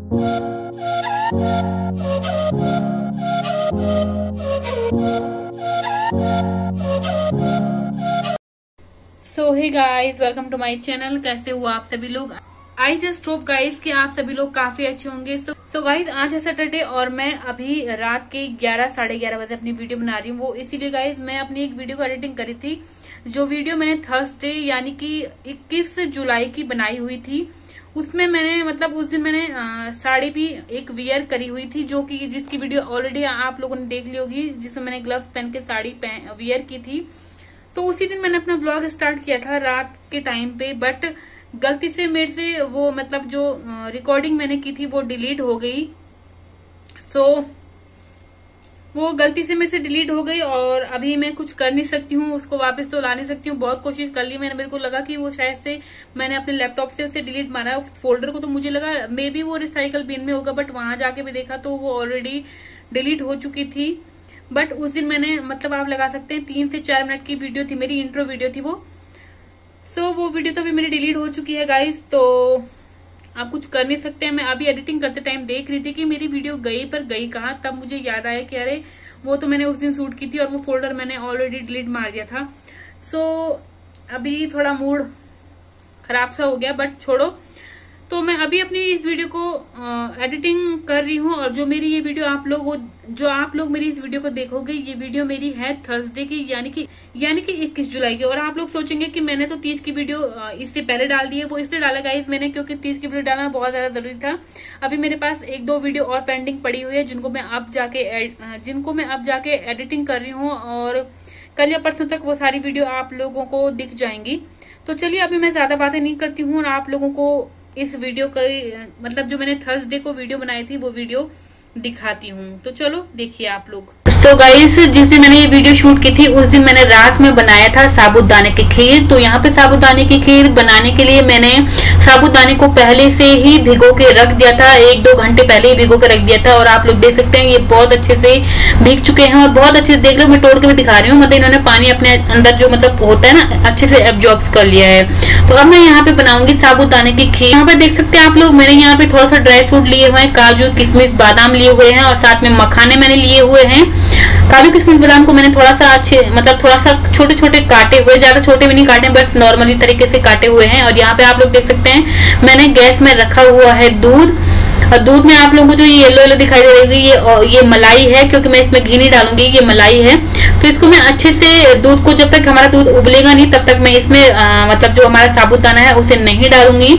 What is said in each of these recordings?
So hey guys, welcome to my channel. कैसे हुआ आप सभी लोग? आई जस्ट होप गाइस कि आप सभी लोग काफी अच्छे होंगे। सो गाइस, आज है सैटरडे और मैं अभी रात के 11 साढ़े 11 बजे अपनी वीडियो बना रही हूँ। वो इसीलिए गाइस मैं अपनी एक वीडियो को एडिटिंग करी थी, जो वीडियो मैंने थर्सडे यानी कि 21 जुलाई की बनाई हुई थी। उसमें मैंने मतलब उस दिन मैंने साड़ी भी एक वियर करी हुई थी, जो कि जिसकी वीडियो ऑलरेडी आप लोगों ने देख ली होगी, जिसमें मैंने ग्लव्स पहन के साड़ी वियर की थी। तो उसी दिन मैंने अपना ब्लॉग स्टार्ट किया था रात के टाइम पे, बट गलती से मेरे से वो मतलब जो रिकॉर्डिंग मैंने की थी वो डिलीट हो गई। वो गलती से मेरे से डिलीट हो गई और अभी मैं कुछ कर नहीं सकती हूँ, उसको वापस तो ला नहीं सकती हूँ। बहुत कोशिश कर ली मैंने, मेरे को लगा कि वो शायद से मैंने अपने लैपटॉप से उसे डिलीट मारा उस फोल्डर को, तो मुझे लगा मे बी वो रिसाइकल बिन में होगा, बट वहां जाके भी देखा तो वो ऑलरेडी डिलीट हो चुकी थी। बट उस दिन मैंने मतलब आप लगा सकते हैं 3 से 4 मिनट की वीडियो थी, मेरी इंट्रो वीडियो थी वो। वो वीडियो तो अभी मेरी डिलीट हो चुकी है गाइस, तो आप कुछ कर नहीं सकते हैं। मैं अभी एडिटिंग करते टाइम देख रही थी कि मेरी वीडियो गई पर गई कहाँ, तब मुझे याद आया कि अरे वो तो मैंने उस दिन शूट की थी और वो फोल्डर मैंने ऑलरेडी डिलीट मार दिया था। अभी थोड़ा मूड खराब सा हो गया, बट छोड़ो। तो मैं अभी अपनी इस वीडियो को एडिटिंग कर रही हूँ, और जो मेरी ये वीडियो आप लोग मेरी इस वीडियो को देखोगे, ये वीडियो मेरी है थर्सडे की, यानी कि 21 जुलाई की। और आप लोग सोचेंगे कि मैंने तो 30 की वीडियो इससे पहले डाल दी है। वो इसलिए डाला गाइस मैंने, क्योंकि 30 की वीडियो डालना बहुत ज्यादा जरूरी था। अभी मेरे पास 1-2 वीडियो और पेंडिंग पड़ी हुई है, जिनको मैं अब जाके एडिटिंग कर रही हूँ, और कल या परसों तक वो सारी वीडियो आप लोगों को दिख जाएंगी। तो चलिए, अभी मैं ज्यादा बातें नहीं करती हूँ और आप लोगों को इस वीडियो का मतलब जो मैंने थर्सडे को वीडियो बनाई थी वो वीडियो दिखाती हूँ। तो चलो देखिए आप लोग। तो गाइस, जिस दिन मैंने ये वीडियो शूट की थी उस दिन मैंने रात में बनाया था साबूदाने की खीर। तो यहाँ पे साबूदाने की खीर बनाने के लिए मैंने साबूदाने को पहले से ही भिगो के रख दिया था, 1-2 घंटे पहले ही भिगो के रख दिया था। और आप लोग देख सकते हैं ये बहुत अच्छे से भीग चुके हैं, और बहुत अच्छे से देख लो, मैं तोड़ के भी दिखा रही हूँ। मतलब इन्होंने पानी अपने अंदर जो मतलब होता है ना, अच्छे से एब्जॉर्ब कर लिया है। तो अब मैं यहाँ पे बनाऊंगी साबूदाने की खीर। यहाँ पे देख सकते हैं आप लोग, मैंने यहाँ पे थोड़ा सा ड्राई फ्रूट लिए हुए हैं, काजू किशमिश बादाम लिए हुए हैं, और साथ में मखाने मैंने लिए हुए हैं। काजू किशमिश बादाम को मैंने थोड़ा सा थोड़ा सा छोटे छोटे काटे हुए, ज्यादा छोटे भी नहीं काटे, बस नॉर्मली तरीके से काटे हुए हैं। और यहाँ पे आप लोग देख सकते हैं मैंने गैस में रखा हुआ है दूध, और दूध में आप लोगों को जो येलो येलो दिखाई दे रही है ये मलाई है, क्योंकि मैं इसमें घी नहीं डालूंगी, ये मलाई है। तो इसको मैं अच्छे से दूध को, जब तक हमारा दूध उबलेगा नहीं तब तक मैं इसमें मतलब जो हमारा साबूदाना है उसे नहीं डालूंगी।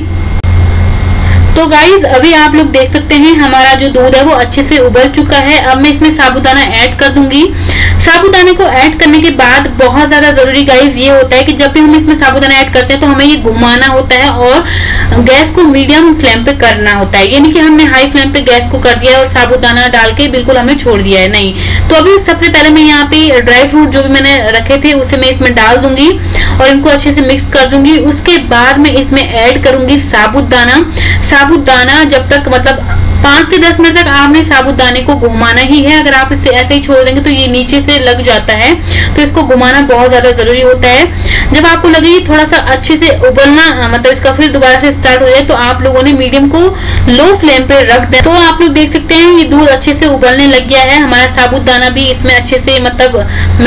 तो गाइज, अभी आप लोग देख सकते हैं हमारा जो दूध है वो अच्छे से उबल चुका है। अब मैं इसमें साबूदाना ऐड कर दूंगी। साबूदाने को ऐड करने के बाद बहुत ज्यादा जरूरी गाइज ये होता है कि जब भी हम इसमें साबूदाना ऐड करते हैं तो हमें ये घुमाना होता है और गैस को मीडियम फ्लेम पे करना होता है। यानी कि हमने हाई फ्लेम पे गैस को कर दिया है और साबूदाना डाल के बिल्कुल हमें छोड़ दिया है, नहीं। तो अभी सबसे पहले मैं यहाँ पे ड्राई फ्रूट जो भी मैंने रखे थे उसे मैं इसमें डाल दूंगी और इनको अच्छे से मिक्स कर दूंगी। उसके बाद मैं इसमें ऐड करूंगी साबूदाना। जब तक मतलब 5 से 10 मिनट तक आपने साबूदाने को घुमाना ही है। अगर आप इसे ऐसे ही छोड़ देंगे तो ये नीचे से लग जाता है, तो इसको घुमाना बहुत ज्यादा जरूरी होता है। जब आपको लगे थोड़ा सा अच्छे से उबलना, मतलब इसका फिर दोबारा से स्टार्ट हो जाए, तो आप लोगों ने मीडियम को लो फ्लेम पे रख दें। तो आप लोग देख सकते हैं ये दूध अच्छे से उबलने लग गया है। हमारा साबूदाना भी इसमें अच्छे से मतलब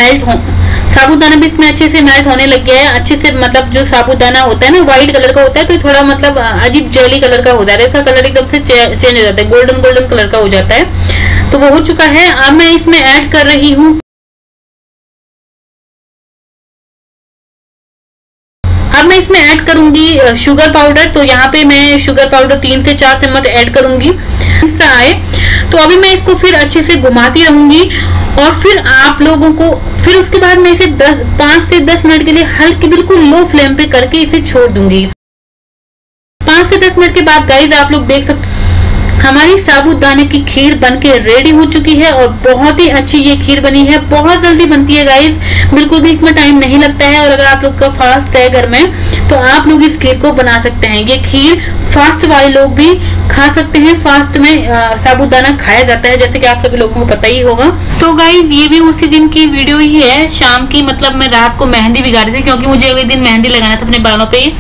अच्छे से मेल्ट होने लग गया है। अच्छे से मतलब जो साबूदाना होता है ना व्हाइट कलर का होता है, तो थोड़ा मतलब अजीब जेली कलर का हो जाता है, इसका कलर एकदम से चेंज हो जाता है, गोल्डन कलर का हो जाता है। तो वो हो चुका है। अब मैं इसमें ऐड कर रही हूँ करूंगी शुगर पाउडर। तो यहाँ पे मैं शुगर पाउडर 3 से 4 चम्मच ऐड करूंगी। तो अभी मैं इसको फिर अच्छे से घुमाती रहूंगी, और फिर आप लोगों को फिर उसके बाद मैं इसे 5 से 10 मिनट के लिए हल्की बिल्कुल लो फ्लेम पे करके इसे छोड़ दूंगी। 5 से 10 मिनट के बाद गाइस आप लोग देख सकते हैं हमारी साबूदाने की खीर बनके रेडी हो चुकी है, और बहुत ही अच्छी ये खीर बनी है। बहुत जल्दी बनती है गाइस, बिल्कुल भी इसमें टाइम नहीं लगता है। और अगर आप लोग का फास्ट है घर में तो आप लोग इस खीर को बना सकते हैं। ये खीर फास्ट वाले लोग भी खा सकते हैं। फास्ट में साबूदाना खाया जाता है, जैसे कि आप सभी लोगों को पता ही होगा। सो गाइस, ये भी उसी दिन की वीडियो ही है, शाम की। मतलब मैं रात को मेहंदी बिगा रही थी, क्योंकि मुझे अगले दिन मेहंदी लगाना था अपने बालों पे।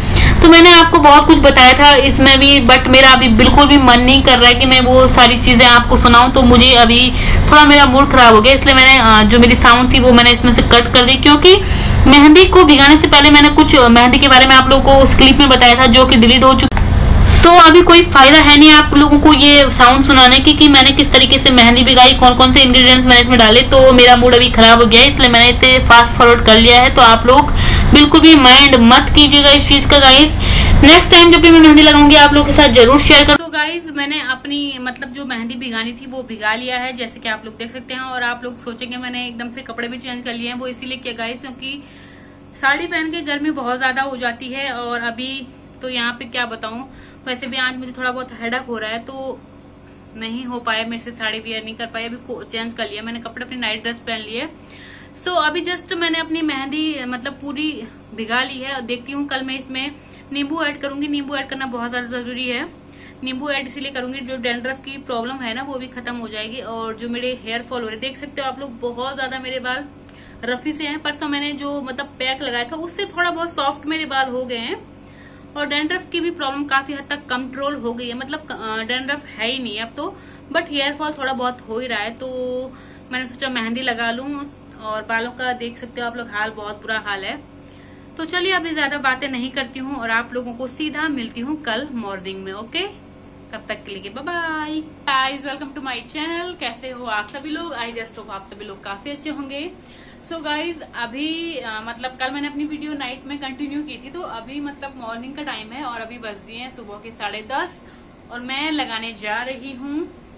तो मैंने आपको बहुत कुछ बताया था इसमें भी, बट मेरा अभी बिल्कुल भी मन नहीं कर रहा है कि मैं वो सारी चीजें आपको सुनाऊं। तो मुझे अभी थोड़ा मेरा मूड खराब हो गया, इसलिए मैंने जो मेरी साउंड थी वो मैंने इसमें से कट कर दी, क्योंकि मेहंदी को भिगाने से पहले मैंने कुछ मेहंदी के बारे में आप लोगों को उस क्लिप में बताया था जो कि डिलीट हो चुका। तो अभी कोई फायदा है नहीं आप लोगों को ये साउंड सुनाने की कि मैंने किस तरीके से मेहंदी भिगाई, कौन कौन से इंग्रेडिएंट्स मैंने इसमें डाले। तो मेरा मूड अभी खराब हो गया है, इसलिए मैंने इसे फास्ट फॉरवर्ड कर लिया है। तो आप लोग बिल्कुल भी माइंड मत कीजिएगा इस चीज का गाइस। नेक्स्ट टाइम जब भी मैं मेहंदी लगाऊंगी आप लोगों के साथ जरूर शेयर कर। तो गाइस मैंने अपनी मतलब जो मेहंदी भिगानी थी वो भिगा लिया है, जैसे कि आप लोग देख सकते हैं। और आप लोग सोचेंगे मैंने एकदम से कपड़े भी चेंज कर लिए हैं, वो इसीलिए किया गाइस क्योंकि साड़ी पहन के गर्मी बहुत ज्यादा हो जाती है। और अभी तो यहाँ पे क्या बताऊं, वैसे भी आज मुझे थोड़ा बहुत हेडेक हो रहा है, तो नहीं हो पाया मेरे से साड़ी वियर नहीं कर पाई। अभी चेंज कर लिया मैंने कपड़े, अपनी नाइट ड्रेस पहन ली है। सो अभी जस्ट मैंने अपनी मेहंदी मतलब पूरी भिगा ली है और देखती हूँ कल मैं इसमें नींबू ऐड करूंगी। नींबू ऐड करना बहुत ज्यादा जरूरी है। नींबू ऐड इसीलिए करूंगी जो डैंड्रफ की प्रॉब्लम है ना वो भी खत्म हो जाएगी। और जो मेरे हेयर फॉल हो रहे देख सकते हो आप लोग, बहुत ज्यादा मेरे बाल रफी से हैं। परसों मैंने जो मतलब पैक लगाया था उससे थोड़ा बहुत सॉफ्ट मेरे बाल हो गए हैं। और डैंड्रफ की भी प्रॉब्लम काफी हद तक कंट्रोल हो गई है, मतलब डैंड्रफ है ही नहीं अब तो, बट हेयर फॉल थोड़ा बहुत हो ही रहा है। तो मैंने सोचा मेहंदी लगा लूं। और बालों का देख सकते हो आप लोग हाल, बहुत बुरा हाल है। तो चलिए अभी ज्यादा बातें नहीं करती हूँ और आप लोगों को सीधा मिलती हूँ कल मॉर्निंग में। ओके, तब तक के लिए bye bye guys, welcome to my channel. कैसे हो आप सभी लोग? आई जस्ट होप आप सभी लोग काफी अच्छे होंगे। सो गाइज अभी मतलब कल मैंने अपनी वीडियो नाइट में कंटिन्यू की थी, तो अभी मतलब मॉर्निंग का टाइम है और अभी बज दिए हैं सुबह के 10:30 और मैं लगाने जा रही हूँ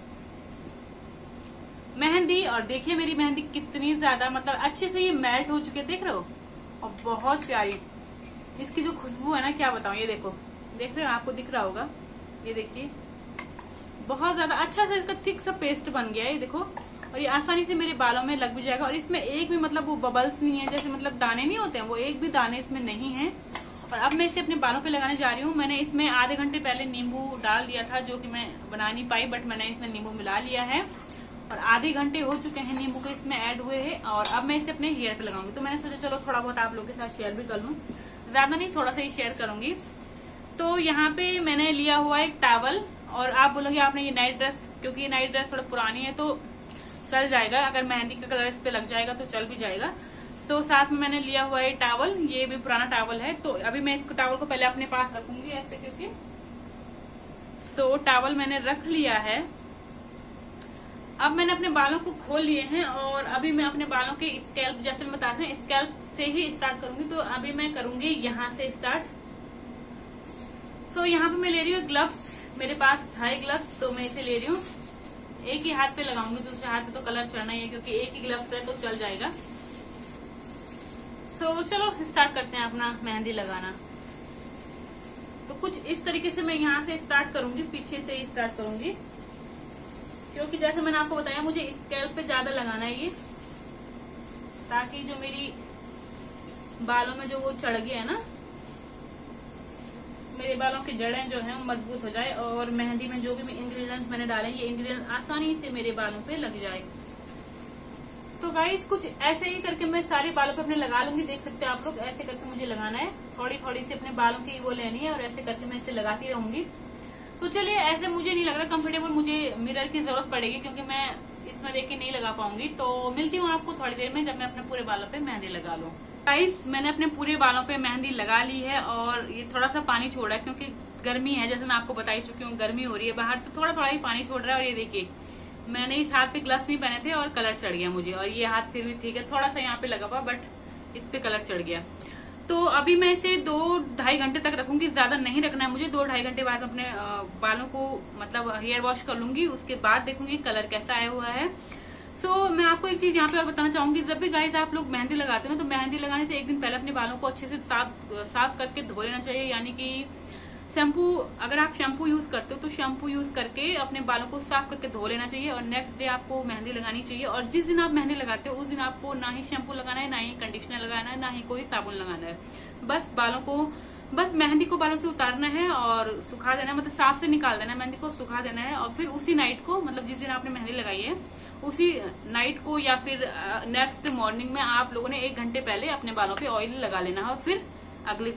मेहंदी। और देखिए मेरी मेहंदी कितनी ज्यादा मतलब अच्छे से ये मेल्ट हो चुकी है, देख रहे हो? और बहुत प्यारी इसकी जो खुशबू है ना, क्या बताऊं। ये देखो, देख रहे हो? आपको दिख रहा होगा, ये देखिए बहुत ज्यादा अच्छा सा इसका थिक सा पेस्ट बन गया है, ये देखो। और ये आसानी से मेरे बालों में लग भी जाएगा। और इसमें एक भी मतलब वो बबल्स नहीं है, जैसे मतलब दाने नहीं होते हैं, वो एक भी दाने इसमें नहीं है। और अब मैं इसे अपने बालों पे लगाने जा रही हूँ। मैंने इसमें आधे घंटे पहले नींबू डाल दिया था, जो कि मैं बना नहीं पाई, बट मैंने इसमें नींबू मिला लिया है और आधे घंटे हो चुके हैं नींबू को इसमें ऐड हुए हैं। और अब मैं इसे अपने हेयर पे लगाऊंगी। तो मैंने सोचा चलो थोड़ा बहुत आप लोगों के साथ शेयर भी कर लूं, ज्यादा नहीं थोड़ा सा ही शेयर करूंगी। तो यहाँ पे मैंने लिया हुआ एक टॉवल। और आप बोलोगे आपने ये नाइट ड्रेस, क्योंकि ये नाइट ड्रेस थोड़ा पुरानी है तो चल जाएगा, अगर मेहंदी का कलर इस पे लग जाएगा तो चल भी जाएगा। सो साथ में मैंने लिया हुआ है टॉवल, ये भी पुराना टॉवल है। तो अभी मैं इस टॉवल को पहले अपने पास रखूंगी ऐसे करके। सो टॉवल मैंने रख लिया है। अब मैंने अपने बालों को खोल लिए हैं और अभी मैं अपने बालों के स्कैल्प, जैसे मैं बताती हूँ, स्कैल्प से ही स्टार्ट करूंगी। तो अभी मैं करूंगी यहाँ से स्टार्ट। सो यहाँ पे मैं ले रही हूँ ग्लव्स, मेरे पास था ग्लव्स तो मैं इसे ले रही हूँ। एक ही हाथ पे लगाऊंगी, दूसरे हाथ पे तो कलर चढ़ना ही है क्योंकि एक ही ग्लव्स है तो चल जाएगा। सो चलो स्टार्ट करते हैं अपना मेहंदी लगाना। तो कुछ इस तरीके से मैं यहाँ से स्टार्ट करूंगी, पीछे से ही स्टार्ट करूंगी, क्योंकि जैसे मैंने आपको बताया मुझे स्कैल्प पे ज्यादा लगाना है ये, ताकि जो मेरी बालों में जो वो चढ़ गया है ना, मेरे बालों की जड़ें जो हैं वो मजबूत हो जाए और मेहंदी में जो भी इंग्रेडिएंट्स मैंने डाले ये इंग्रेडिएंट्स आसानी से मेरे बालों पे लग जाए। तो गाइस कुछ ऐसे ही करके मैं सारे बालों पे अपने लगा लूंगी। देख सकते हैं आप लोग, ऐसे करके मुझे लगाना है, थोड़ी थोड़ी सी अपने बालों की वो लेनी है और ऐसे करके मैं इसे लगाती रहूंगी। तो चलिए, ऐसे मुझे नहीं लग रहा कंफर्टेबल, मुझे मिरर की जरूरत पड़ेगी क्योंकि मैं इसमें देख के नहीं लगा पाऊंगी। तो मिलती हूँ आपको थोड़ी देर में जब मैं अपने पूरे बालों पे मेहंदी लगा लूँ। गाइस मैंने अपने पूरे बालों पे मेहंदी लगा ली है और ये थोड़ा सा पानी छोड़ रहा है क्योंकि गर्मी है, जैसे मैं आपको बता ही चुकी हूँ, गर्मी हो रही है बाहर, तो थोड़ा थोड़ा ही पानी छोड़ रहा है। और ये देखिए मैंने इस हाथ पे ग्लव्स नहीं पहने थे और कलर चढ़ गया मुझे, और ये हाथ फिर भी ठीक है, थोड़ा सा यहाँ पे लगा हुआ बट इस पे कलर चढ़ गया। तो अभी मैं इसे 2-2.5 घंटे तक रखूंगी, ज्यादा नहीं रखना है मुझे। 2-2.5 घंटे बाद अपने बालों को मतलब हेयर वॉश कर लूंगी, उसके बाद देखूंगी कलर कैसा आया हुआ है। सो मैं आपको एक चीज यहाँ पे और बताना चाहूंगी, जब भी गाइस आप लोग मेहंदी लगाते हो ना, तो मेहंदी लगाने से एक दिन पहले अपने बालों को अच्छे से साफ करके धो लेना चाहिए। यानी कि शैम्पू, अगर आप शैम्पू यूज करते हो तो शैम्पू यूज करके अपने बालों को साफ करके धो लेना चाहिए और नेक्स्ट डे आपको मेहंदी लगानी चाहिए। और जिस दिन आप मेहंदी लगाते हो उस दिन आपको ना ही शैम्पू लगाना है, ना ही कंडीशनर लगाना है, ना ही कोई साबुन लगाना है। बस मेहंदी को बालों से उतारना है और सुखा देना है, मतलब साफ से निकाल देना है, मेहंदी को सुखा देना है। और फिर उसी नाइट को, मतलब जिस दिन आपने मेहंदी लगाई है उसी नाइट को या फिर नेक्स्ट मॉर्निंग में आप लोगों ने 1 घंटे पहले अपने बालों पे ऑयल लगा लेना है और फिर अगले दिन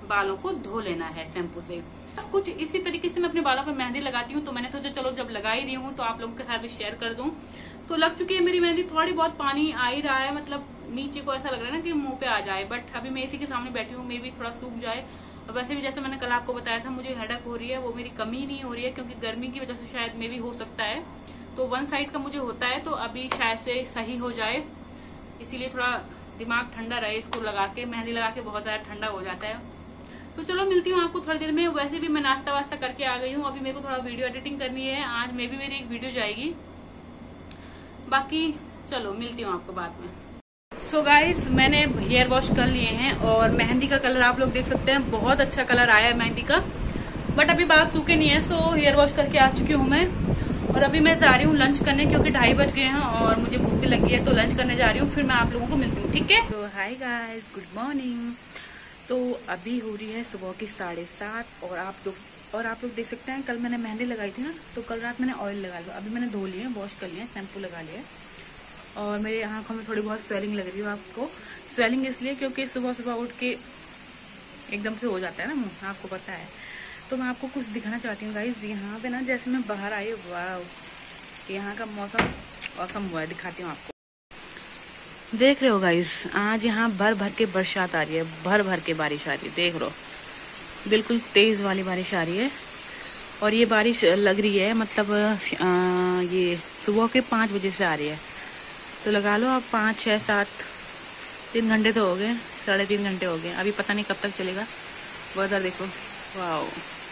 बालों को धो लेना है शैम्पू से। कुछ इसी तरीके से मैं अपने बालों पर मेहंदी लगाती हूँ, तो मैंने सोचा चलो जब लगा ही रही हूँ तो आप लोगों के साथ भी शेयर कर दूं। तो लग चुकी है मेरी मेहंदी, थोड़ी बहुत पानी आ ही रहा है, मतलब नीचे को ऐसा लग रहा है ना कि मुंह पे आ जाए, बट अभी मैं इसी के सामने बैठी हूँ, मे भी थोड़ा सूख जाए। और वैसे भी जैसे मैंने कल आपको बताया था मुझे हेडेक हो रही है, वो मेरी कमी नहीं हो रही है, क्योंकि गर्मी की वजह से शायद मे भी हो सकता है। तो वन साइड का मुझे होता है, तो अभी शायद से सही हो जाए, इसीलिए थोड़ा दिमाग ठंडा रहे। इसको लगा के, मेहंदी लगा के बहुत ज्यादा ठंडा हो जाता है। तो चलो मिलती हूँ आपको थोड़ी देर में। वैसे भी मैं नाश्ता वास्ता करके आ गई हूँ, अभी मेरे को थोड़ा वीडियो एडिटिंग करनी है, आज मे भी मेरी एक वीडियो जाएगी। बाकी चलो मिलती हूँ आपको बाद में। सो गाइस, मैंने हेयर वॉश कर लिए हैं और मेहंदी का कलर आप लोग देख सकते हैं, बहुत अच्छा कलर आया है मेहंदी का, बट अभी बाल सूखे नहीं है। सो हेयर वॉश करके आ चुकी हूँ मैं, और अभी मैं जा रही हूँ लंच करने, क्योंकि 2:30 बज गए हैं और मुझे भूख भी लगी है, तो लंच करने जा रही हूँ। फिर मैं आप लोगों को मिलती हूँ, ठीक है। तो हाय गाइस, गुड मॉर्निंग। तो अभी हो रही है सुबह की 7:30 और आप लोग देख सकते हैं, कल मैंने मेहंदी लगाई थी ना, तो कल रात मैंने ऑयल लगा लिया, अभी मैंने धो लिए, वॉश कर लिए, शैम्पू लगा लिया। और मेरे आंखों में थोड़ी बहुत स्वेलिंग लग रही है। आपको स्वेलिंग इसलिए क्योंकि सुबह सुबह उठ के एकदम से हो जाता है ना मुंह, आपको पता है। तो मैं आपको कुछ दिखाना चाहती हूँ गाइस, यहाँ पे ना जैसे मैं बाहर आई, वाह यहाँ का मौसम औसम हुआ है, दिखाती हूँ आपको। देख रहे हो गाइस, आज यहाँ भर भर के बरसात आ रही है, भर भर के बारिश आ रही है, देख रहे हो, बिल्कुल तेज वाली बारिश आ रही है। और ये बारिश लग रही है, मतलब ये सुबह के 5 बजे से आ रही है, तो लगा लो आप 5, 6, 7, 3 घंटे तो हो गए, 3.5 घंटे हो गए, अभी पता नहीं कब तक चलेगा। वेदर देखो, वाओ।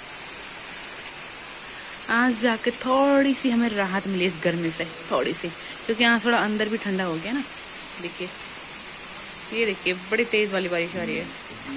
आज जाके थोड़ी सी हमें राहत मिली इस गर्मी से, थोड़ी सी, क्योंकि यहाँ थोड़ा अंदर भी ठंडा हो गया ना। देखिए, ये देखिए, बड़ी तेज वाली बारिश आ रही है।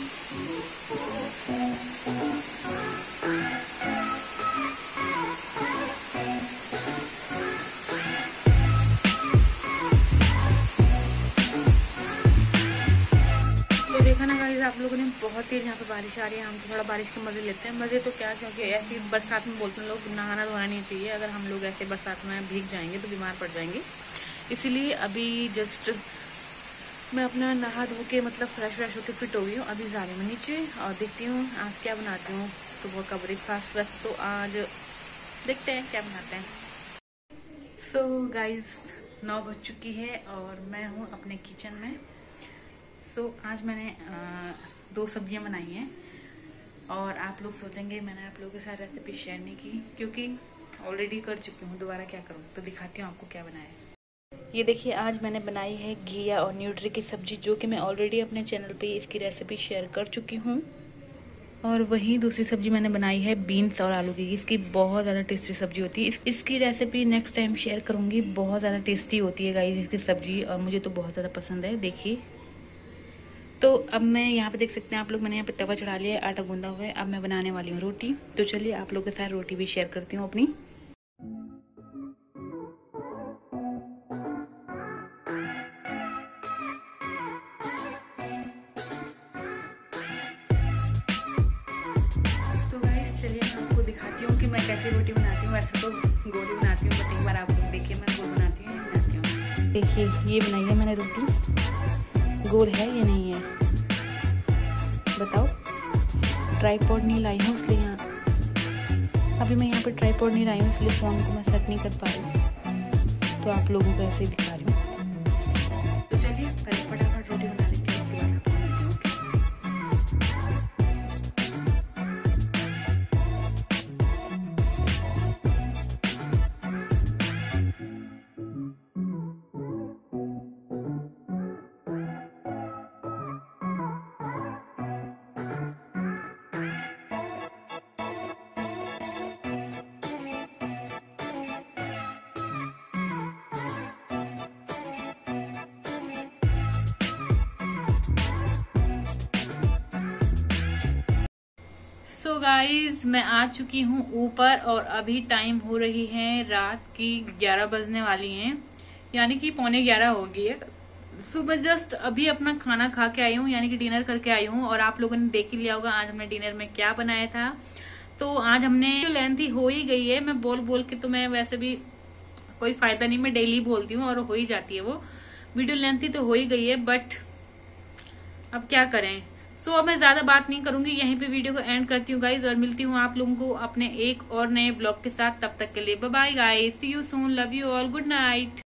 देखा ना गाइस आप लोगों ने, बहुत तेज यहाँ पे बारिश आ रही है। हम थोड़ा बारिश के मजे लेते हैं, मजे तो क्या, क्योंकि ऐसी बरसात में बोलते हैं लोग नहाना धोना नहीं चाहिए, अगर हम लोग ऐसे बरसात में भीग जाएंगे तो बीमार पड़ जाएंगे। इसीलिए अभी जस्ट मैं अपना नहा धो के, मतलब फ्रेश होकर फिट हो गई हूँ, अभी जा रही हूँ नीचे और देखती हूँ आज क्या बनाती हूँ सुबह का ब्रेकफास्ट। वैसे तो आज देखते हैं क्या बनाते हैं। सो गाइज 9 बज चुकी है और मैं हूँ अपने किचन में। आज मैंने 2 सब्जियां बनाई हैं, और आप लोग सोचेंगे मैंने आप लोगों के साथ रेसिपी शेयर नहीं की, क्योंकि ऑलरेडी कर चुकी हूँ, दोबारा क्या करूँ। तो दिखाती हूँ आपको क्या बनाया है। ये देखिए, आज मैंने बनाई है घिया और न्यूट्री की सब्जी, जो कि मैं ऑलरेडी अपने चैनल पे इसकी रेसिपी शेयर कर चुकी हूँ। और वहीं दूसरी सब्जी मैंने बनाई है बीन्स और आलू की, इसकी बहुत ज़्यादा टेस्टी सब्जी होती है। इसकी रेसिपी नेक्स्ट टाइम शेयर करूँगी, बहुत ज़्यादा टेस्टी होती है गाइस इसकी सब्जी, और मुझे तो बहुत ज़्यादा पसंद है। देखिए, तो अब मैं यहाँ पे देख सकते हैं आप लोग, मैंने यहाँ पे तवा चढ़ा लिया है, आटा गूंदा हुआ है। अब मैं बनाने वाली हूँ रोटी, तो चलिए आप लोगों के साथ रोटी भी शेयर करती हूँ अपनी। तो गाइस चलिए मैं आपको दिखाती हूँ कि मैं कैसे रोटी बनाती हूँ। वैसे तो गोली बनाती हूँ, बट एक बार आप लोग देखिए मैं गोल बनाती हूँ। देखिए, ये बनाई है मैंने रोटी, गोल है या नहीं है बताओ। ट्राइपॉड नहीं लाई हूँ, इसलिए अभी मैं यहाँ पे ट्राइपॉड नहीं लाई हूँ, इसलिए फ़ोन को मैं सेट नहीं कर पा रही हूँ, तो आप लोगों को ऐसे ही दिखा रही हूँ। तो चलिए पहले फटाफट रोटी बना लेते हैं, उसके बाद आपको मिलती हूँ। सो गाइज मैं आ चुकी हूँ ऊपर, और अभी टाइम हो रही है रात की 11 बजने वाली हैं, यानी कि 11:15 हो गई है। सुबह जस्ट अभी अपना खाना खा के आई हूँ, यानी कि डिनर करके आई हूँ, और आप लोगों ने देख ही लिया होगा आज हमने डिनर में क्या बनाया था। तो आज हमने, लेंथी हो ही गई है, मैं बोल बोल के, तो मैं वैसे भी कोई फायदा नहीं, मैं डेली बोलती हूँ और हो ही जाती है वो वीडियो, लेंथी तो हो ही गई है, बट अब क्या करें। सो अब मैं ज्यादा बात नहीं करूंगी, यहीं पे वीडियो को एंड करती हूँ गाइज, और मिलती हूँ आप लोगों को अपने एक और नए ब्लॉग के साथ। तब तक के लिए bye bye guys, see you soon, love you all, good night.